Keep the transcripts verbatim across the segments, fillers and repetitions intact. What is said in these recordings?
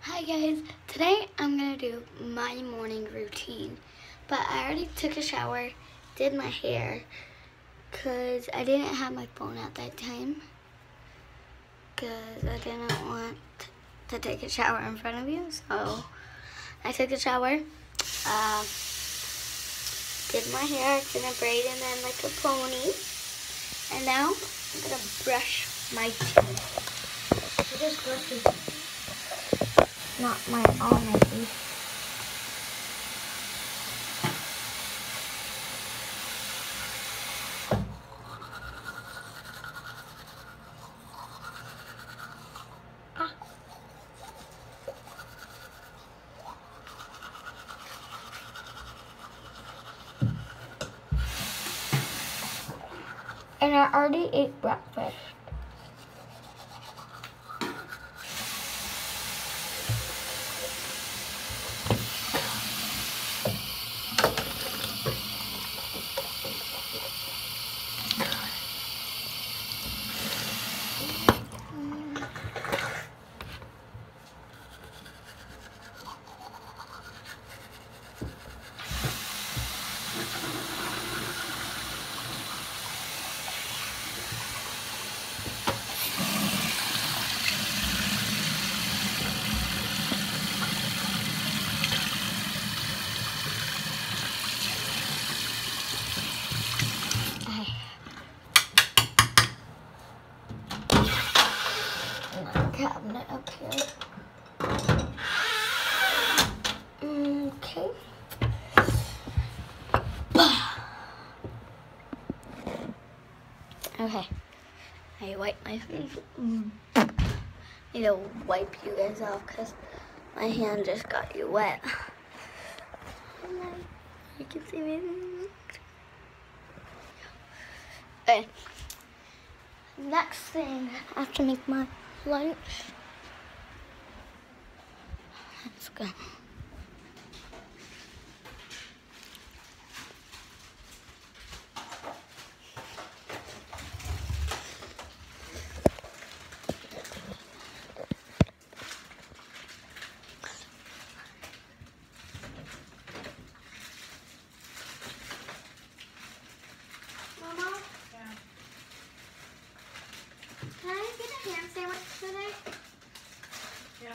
Hi guys, today I'm going to do my morning routine, but I already took a shower, did my hair, because I didn't have my phone at that time, because I didn't want to take a shower in front of you, so I took a shower, uh, did my hair, it's in a braid and then like a pony, and now I'm going to brush my teeth. So just brush your teeth. Not my all my teeth. Ah. And I already ate breakfast. Cabinet up here. Okay. Okay. I wipe my face. Mm. Need to wipe you guys off because my hand just got you wet. You can see me. Okay. Next thing, I have to make my lunch. Let's go. Mama? Yeah. Can I get a ham sandwich today? Yeah.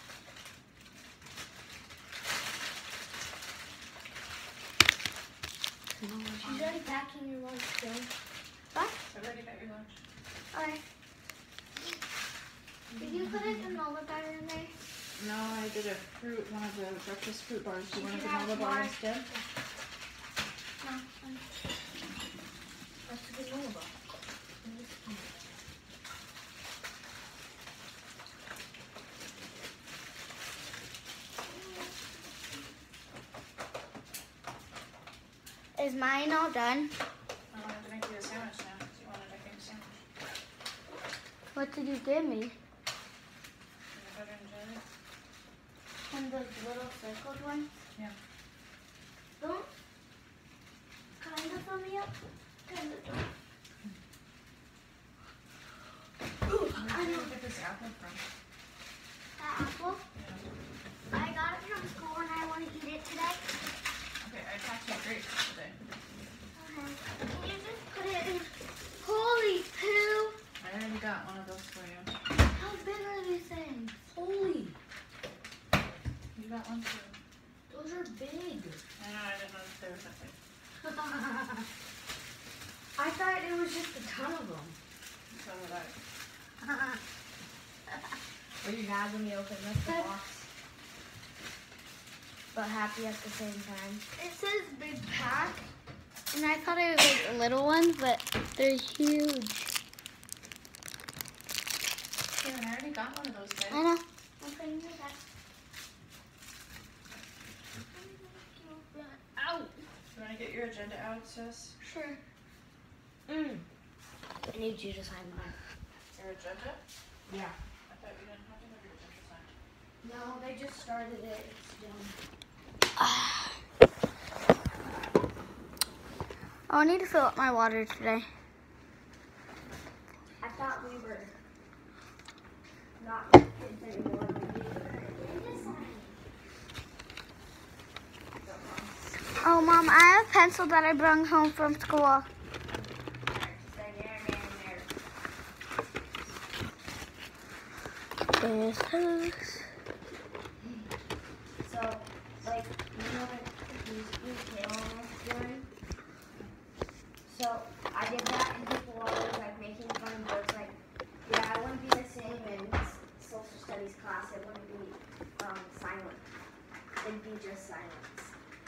She's already packing your lunch, though. What? I already got your lunch. Alright. Did you put a granola bar in there? No, I did a fruit, one of the breakfast fruit bars. Do you want a You can have granola bar more. instead? No. um, That's a granola bar. Is mine all done? I wanted to make you a sandwich now. Do you want to make a sandwich? What did you give me? Peanut butter and jelly? And those little circled ones? Yeah. Don't kind of fill me up. Kind of don't. Ooh, Where I did know. you get this apple from? That apple? Yeah. I got it from school and I want to eat it today. Okay, I packed you grapes today. Okay. Can you just put it in? Holy poo! I already got one of those for you. How big are these things? Holy! You got one too. Those are big. I know, I didn't know if they were that big. I thought it was just a ton of them. So did I. Were you mad when you opened this the box? But happy at the same time. It says big pack, and I thought it was like little ones, but they're huge. Karen, I already got one of those today. I know. I'm putting it back. Ow! Do you want to get your agenda out, sis? Sure. Mm. I need you to sign mine. Your agenda? Yeah. I thought you didn't have to have your agenda signed. No, they just started it. It's done. Oh, I need to fill up my water today. I thought we were not kids anymore. Oh, Mom, I have a pencil that I brought home from school. There's those. So, like, you know what these Taylor was doing? So, I did that and people were always like making fun of words like, yeah, I wouldn't be the same in s- social studies class. It wouldn't be um, silent. It'd be just silence.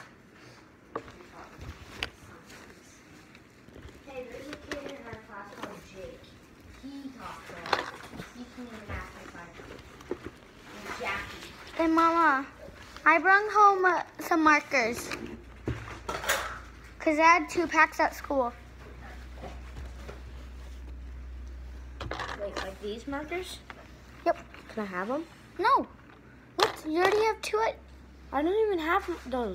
Hey, there's a kid in our class called Jake. He talks a lot. He can even ask me questions. And Jackie. Hey, Mama, I brought home uh, some markers. Because I had two packs at school. Wait, like these markers? Yep. Can I have them? No. What? You already have two at... I don't even have those.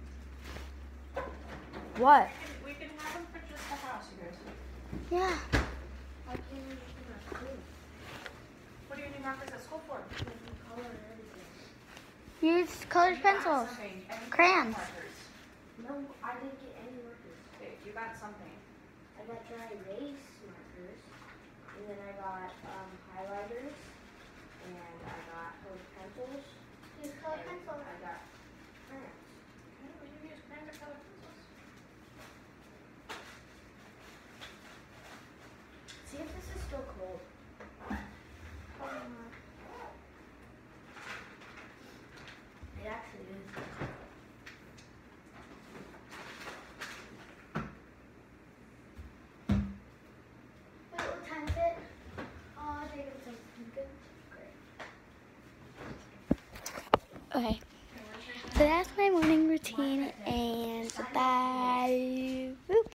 What? We can have them for just the house, you guys. Yeah. I can't even at school. What do you need markers at school for? Color and everything. Use colored You got pencils. something, and you got Crayons. markers. No, I didn't get any markers. Okay, you got something. I got dry erase markers, and then I got um, highlighters, and I got colored pencils. Use and I got crayons. Okay, we can use crayons or colored pencils. See if this is still cold. It actually is. Wait, what time is it? Oh, I think it's something good. Okay. So that's my